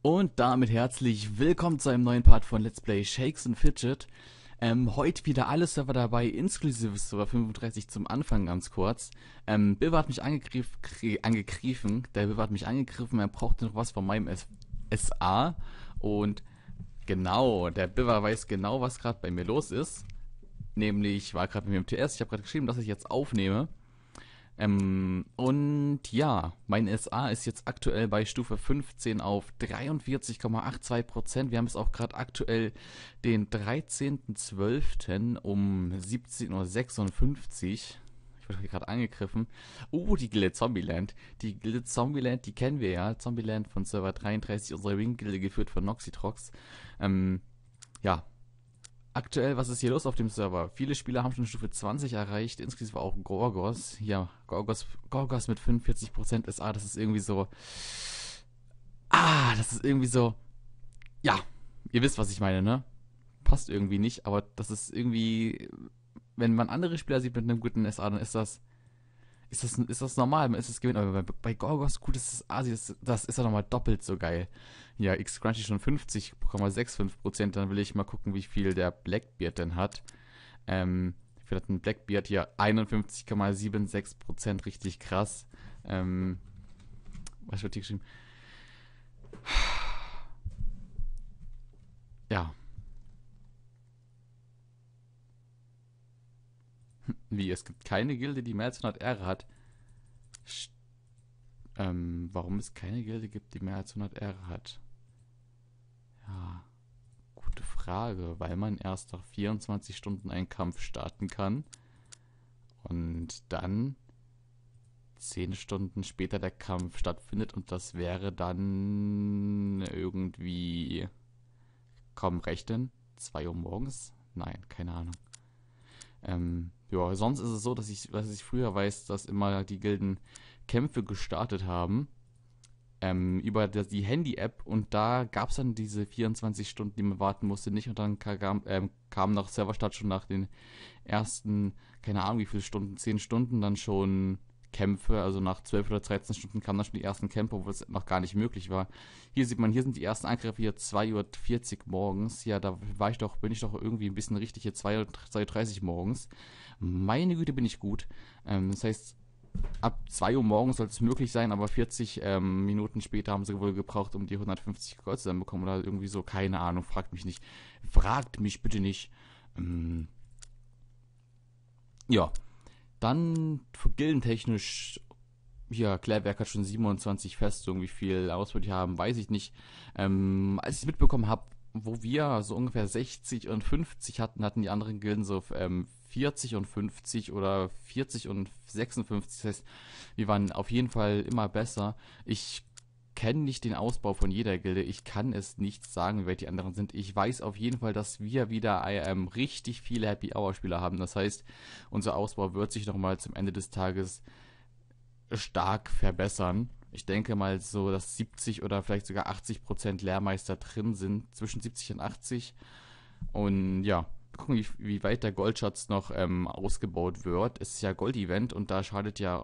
Und damit herzlich willkommen zu einem neuen Part von Let's Play Shakes and Fidget. Heute wieder alle Server dabei, inklusive Server 35 zum Anfang ganz kurz. Bill hat mich angegriffen, der Bill hat mich angegriffen, er brauchte noch was von meinem SA. Und genau, der Bill weiß genau, was gerade bei mir los ist. Nämlich, ich war gerade mit mir im TS, ich habe gerade geschrieben, dass ich jetzt aufnehme. Und ja, mein SA ist jetzt aktuell bei Stufe 15 auf 43,82%. Wir haben es auch gerade aktuell den 13.12. um 17:56 Uhr. Ich wurde gerade angegriffen. Oh, die Gilde Zombieland. Die Gilde Zombieland, die kennen wir ja. Zombieland von Server 33, unsere Wing-Gilde, geführt von Noxitrox. Ja, aktuell, was ist hier los auf dem Server? Viele Spieler haben schon Stufe 20 erreicht, insgesamt auch Gorgos. Ja, Gorgos mit 45% SA, das ist irgendwie so. Das ist irgendwie so. Ja, ihr wisst, was ich meine, ne? Passt irgendwie nicht, aber das ist irgendwie. Wenn man andere Spieler sieht mit einem guten SA, dann ist das normal, man ist es gewinnt. Aber bei Gorgos gutes SA, das ist ja nochmal doppelt so geil. Ja, X-Crunchy schon 50,65%. Dann will ich mal gucken, wie viel der Blackbeard denn hat. Wie viel hat ein Blackbeard hier? 51,76%, richtig krass. Was wird hier geschrieben? Ja, wie, es gibt keine Gilde, die mehr als 100 R hat. Sch Warum es keine Gilde gibt, die mehr als 100 R hat? Ja, gute Frage, weil man erst nach 24 Stunden einen Kampf starten kann und dann 10 Stunden später der Kampf stattfindet und das wäre dann irgendwie, kaum rechnen, 2 Uhr morgens? Nein, keine Ahnung. Ja, sonst ist es so, dass ich früher weiß, dass immer die Gilden Kämpfe gestartet haben über die Handy-App und da gab es dann diese 24 Stunden, die man warten musste, nicht und dann kam nach Serverstart schon nach den ersten, keine Ahnung wie viele Stunden, 10 Stunden dann schon Kämpfe, also nach 12 oder 13 Stunden kamen dann schon die ersten Kämpfe, obwohl es noch gar nicht möglich war. Hier sieht man, hier sind die ersten Angriffe hier 2:40 Uhr morgens. Ja, da bin ich doch irgendwie ein bisschen richtig hier 2:30 Uhr morgens. Meine Güte, bin ich gut. Das heißt, ab 2 Uhr morgens soll es möglich sein, aber 40 Minuten später haben sie wohl gebraucht, um die 150 Gold zu bekommen oder irgendwie so, keine Ahnung, fragt mich nicht. Fragt mich bitte nicht. Ja, dann gildentechnisch, ja, Klärwerk hat schon 27 Festungen, wie viel Auswahl die haben, weiß ich nicht. Als ich es mitbekommen habe, wo wir so ungefähr 60 und 50 hatten die anderen Gilden so 40 und 50 oder 40 und 56. Das heißt, wir waren auf jeden Fall immer besser. Ich kenne nicht den Ausbau von jeder Gilde. Ich kann es nicht sagen, wie weit die anderen sind. Ich weiß auf jeden Fall, dass wir wieder richtig viele Happy Hour Spieler haben. Das heißt, unser Ausbau wird sich nochmal zum Ende des Tages stark verbessern. Ich denke mal so, dass 70 oder vielleicht sogar 80% Lehrmeister drin sind, zwischen 70 und 80. Und ja, gucken, wie weit der Goldschatz noch ausgebaut wird. Es ist ja Gold-Event und da schadet ja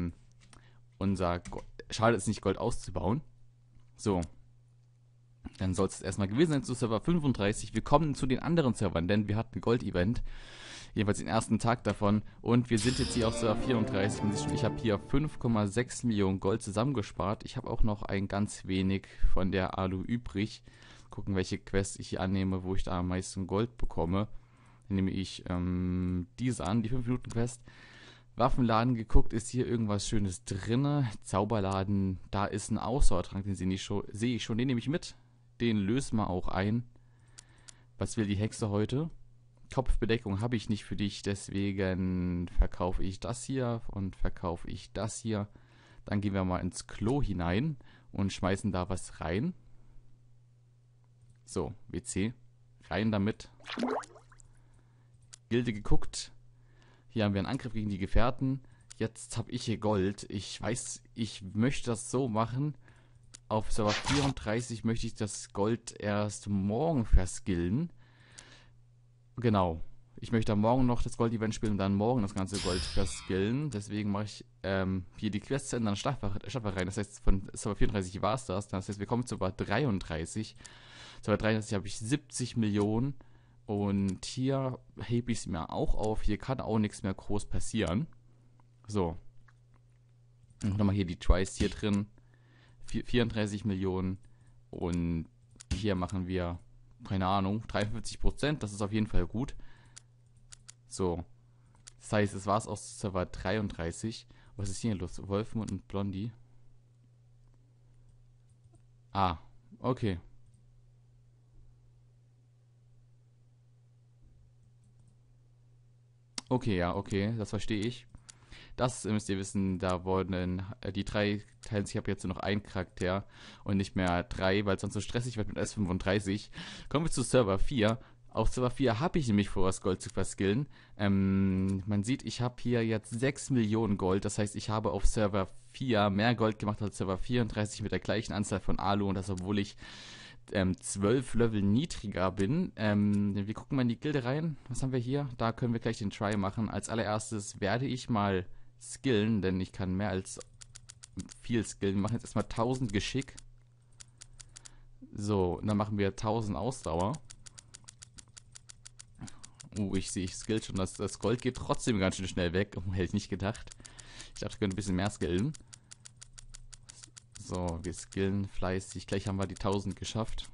schadet es nicht, Gold auszubauen. So, dann soll es erstmal gewesen sein zu Server 35. Wir kommen zu den anderen Servern, denn wir hatten Gold-Event. Jedenfalls den ersten Tag davon. Und wir sind jetzt hier auf Server 34. Ich habe hier 5,6 Millionen Gold zusammengespart. Ich habe auch noch ein ganz wenig von der Alu übrig. Gucken, welche Quests ich hier annehme, wo ich da am meisten Gold bekomme. Dann nehme ich diese an, die 5-Minuten-Quest. Waffenladen geguckt, ist hier irgendwas Schönes drin. Zauberladen, da ist ein Ausdauertrank, den sehe ich schon. Den nehme ich mit. Den lösen wir auch ein. Was will die Hexe heute? Kopfbedeckung habe ich nicht für dich, deswegen verkaufe ich das hier und verkaufe ich das hier. Dann gehen wir mal ins Klo hinein und schmeißen da was rein. So, WC. Rein damit. Gilde geguckt. Hier haben wir einen Angriff gegen die Gefährten. Jetzt habe ich hier Gold. Ich weiß, ich möchte das so machen. Auf Server 34 möchte ich das Gold erst morgen verskillen. Genau. Ich möchte morgen noch das Gold-Event spielen und dann morgen das ganze Gold verskillen. Deswegen mache ich hier die Quests in dann Stadtwache rein. Das heißt, von Server 34 war es das. Das heißt, wir kommen zu Server 33. Server 33 habe ich 70 Millionen. Und hier hebe ich es mir auch auf. Hier kann auch nichts mehr groß passieren. So. Und nochmal hier die Tries hier drin. 34 Millionen. Und hier machen wir, keine Ahnung, 53%. Das ist auf jeden Fall gut. So. Das heißt, es war es aus Server 33. Was ist hier los? Wolfmund und Blondie. Ah, okay. Okay, ja, okay, das verstehe ich. Das müsst ihr wissen, da wurden die 3 teilen sich ab jetzt nur noch ein Charakter und nicht mehr 3, weil es sonst so stressig wird mit S35. Kommen wir zu Server 4. Auf Server 4 habe ich nämlich vor, das Gold zu verskillen. Man sieht, ich habe hier jetzt 6 Millionen Gold. Das heißt, ich habe auf Server 4 mehr Gold gemacht als Server 34 mit der gleichen Anzahl von Alu. Und das, obwohl ich 12 Level niedriger bin. Wir gucken mal in die Gilde rein. Was haben wir hier? Da können wir gleich den Try machen. Als allererstes werde ich mal skillen, denn ich kann mehr als viel skillen. Wir machen jetzt erstmal 1000 Geschick. So, und dann machen wir 1000 Ausdauer. Ich sehe, ich skill schon. Das Gold geht trotzdem ganz schön schnell weg. Hätte ich nicht gedacht. Ich dachte, ich könnte ein bisschen mehr skillen. So, wir skillen fleißig. Gleich haben wir die 1000 geschafft.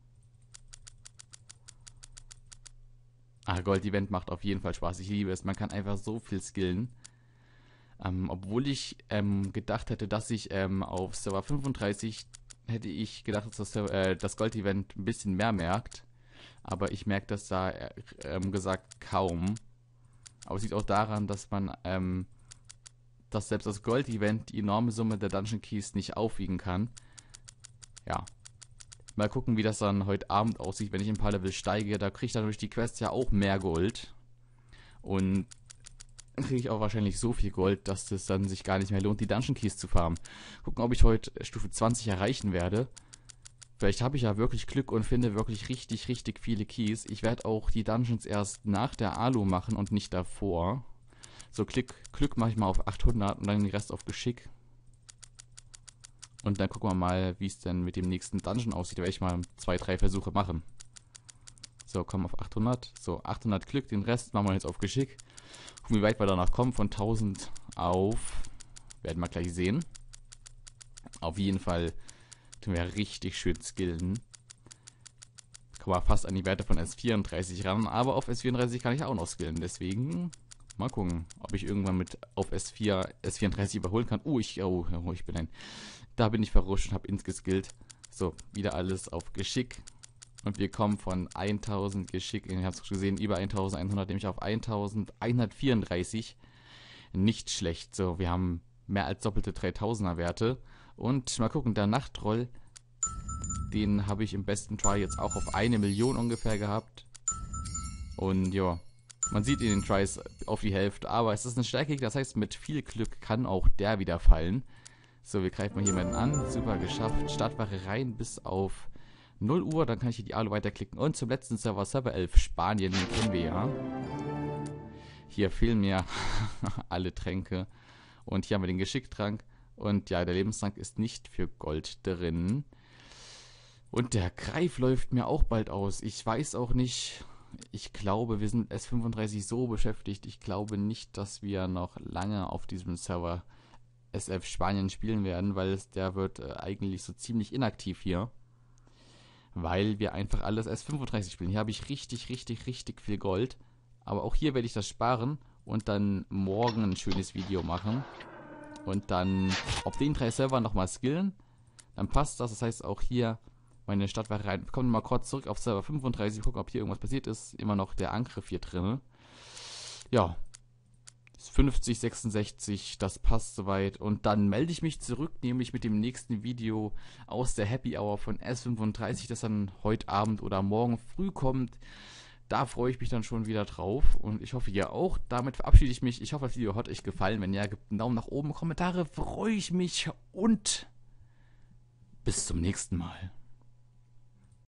Gold-Event macht auf jeden Fall Spaß. Ich liebe es. Man kann einfach so viel skillen. Obwohl ich gedacht hätte, dass ich auf Server 35 hätte ich gedacht, dass das Gold-Event ein bisschen mehr merkt. Aber ich merke das da gesagt kaum. Aber es liegt auch daran, dass man dass selbst das Gold-Event die enorme Summe der Dungeon Keys nicht aufwiegen kann. Ja. Mal gucken, wie das dann heute Abend aussieht, wenn ich ein paar Level steige. Da kriege ich dann durch die Quests ja auch mehr Gold. Und kriege ich auch wahrscheinlich so viel Gold, dass das dann sich gar nicht mehr lohnt, die Dungeon Keys zu farmen. Gucken, ob ich heute Stufe 20 erreichen werde. Vielleicht habe ich ja wirklich Glück und finde wirklich richtig, richtig viele Keys. Ich werde auch die Dungeons erst nach der Alu machen und nicht davor. So, Glück mache ich mal auf 800 und dann den Rest auf Geschick. Und dann gucken wir mal, wie es denn mit dem nächsten Dungeon aussieht. Da werde ich mal 2, 3 Versuche machen. So, komm auf 800. So, 800 Glück, den Rest machen wir jetzt auf Geschick. Gucken, wie weit wir danach kommen. Von 1000 auf. Werden wir gleich sehen. Auf jeden Fall tun wir richtig schön skillen. Kommen wir fast an die Werte von S34 ran. Aber auf S34 kann ich auch noch skillen. Deswegen mal gucken, ob ich irgendwann auf S34 überholen kann. Da bin ich verrutscht und habe ins geskillt. So, wieder alles auf Geschick. Und wir kommen von 1000 Geschick, ihr habt es gesehen, über 1100, nämlich auf 1134. Nicht schlecht. So, wir haben mehr als doppelte 3000er Werte. Und mal gucken, der Nachtroll, den habe ich im besten Try jetzt auch auf 1 Million ungefähr gehabt. Und ja, man sieht in den Tries auf die Hälfte, aber es ist ein Stärkegner, das heißt, mit viel Glück kann auch der wieder fallen. So, wir greifen mal jemanden an. Super geschafft. Stadtwache rein bis auf 0 Uhr. Dann kann ich hier die Alu weiterklicken. Und zum letzten Server, Server 11, Spanien. Den kennen wir ja. Hier fehlen mir alle Tränke. Und hier haben wir den Geschicktrank. Und ja, der Lebenstrank ist nicht für Gold drin. Und der Greif läuft mir auch bald aus. Ich weiß auch nicht. Ich glaube, wir sind S35 so beschäftigt. Ich glaube nicht, dass wir noch lange auf diesem Server SF Spanien spielen werden, weil der wird eigentlich so ziemlich inaktiv hier. Weil wir einfach alles S35 spielen. Hier habe ich richtig, richtig, richtig viel Gold. Aber auch hier werde ich das sparen und dann morgen ein schönes Video machen. Und dann auf den 3 Servern nochmal skillen. Dann passt das. Das heißt auch hier meine Stadtwache rein. Wir kommen mal kurz zurück auf Server 35. Gucken, ob hier irgendwas passiert ist. Immer noch der Angriff hier drin. Ja. 50, 66, das passt soweit. Und dann melde ich mich zurück, nämlich mit dem nächsten Video aus der Happy Hour von S35, das dann heute Abend oder morgen früh kommt. Da freue ich mich dann schon wieder drauf und ich hoffe, ihr auch. Damit verabschiede ich mich. Ich hoffe, das Video hat euch gefallen. Wenn ja, gebt einen Daumen nach oben, Kommentare, freue ich mich und bis zum nächsten Mal.